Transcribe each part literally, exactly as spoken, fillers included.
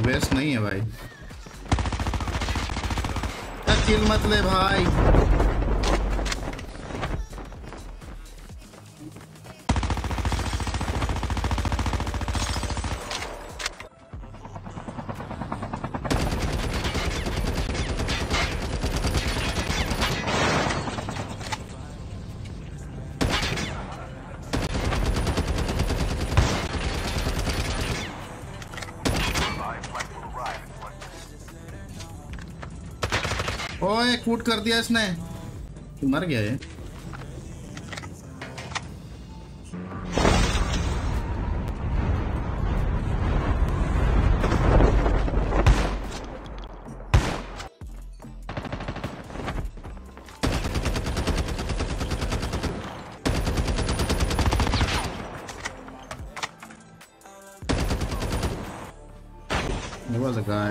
Waste नहीं है भाई। किल मत ले भाई। ओए कूट कर दिया इसने, मर गया ये। There was a guy.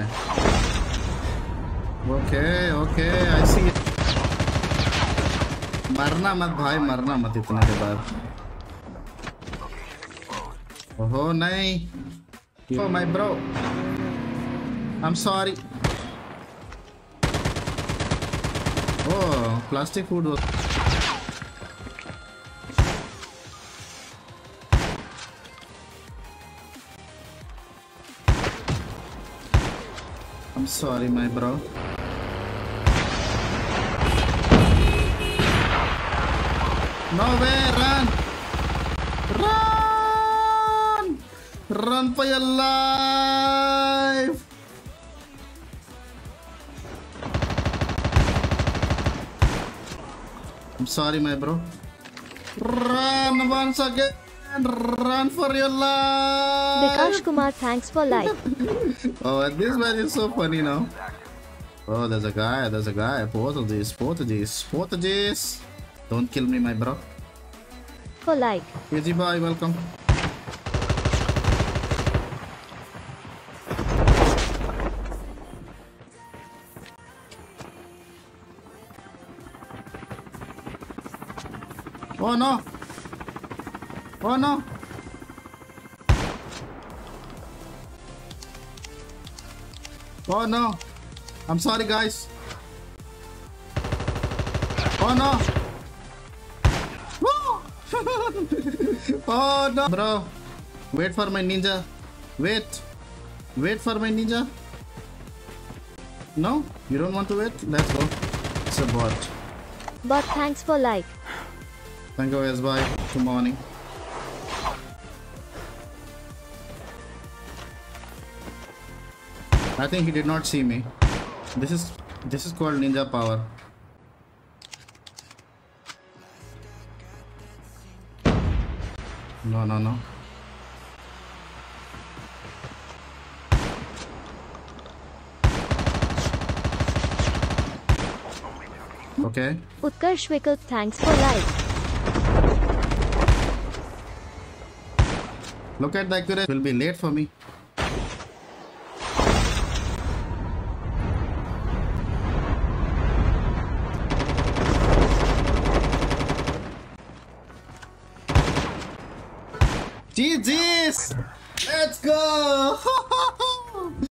Okay, okay, I see it. मरना मत भाई, मरना मत इतने के बाद। ओहो नहीं, oh my bro, I'm sorry. Oh, plastic food was. I'm sorry, my bro. No way, run! Run! Run for your life! I'm sorry, my bro. Run once again! Run for your life! Vikash Kumar, thanks for like. Oh, this man is so funny now. Oh, there's a guy, there's a guy. Both of these, both of these, both of these. Don't kill me, my bro. For like. Easy boy, welcome. Oh no! Oh no! Oh no! I'm sorry, guys. Oh no! Oh no, bro! Wait for my ninja. Wait, wait for my ninja. No, you don't want to wait. Let's go. It's a bot. But thanks for like. Thank you, guys. Bye. Good morning. I think he did not see me. This is this is called ninja power. No, no, no. Okay. Utkarsh Vikal, thanks for like. Look at the accuracy. Will be late for me. G G's! Let's go!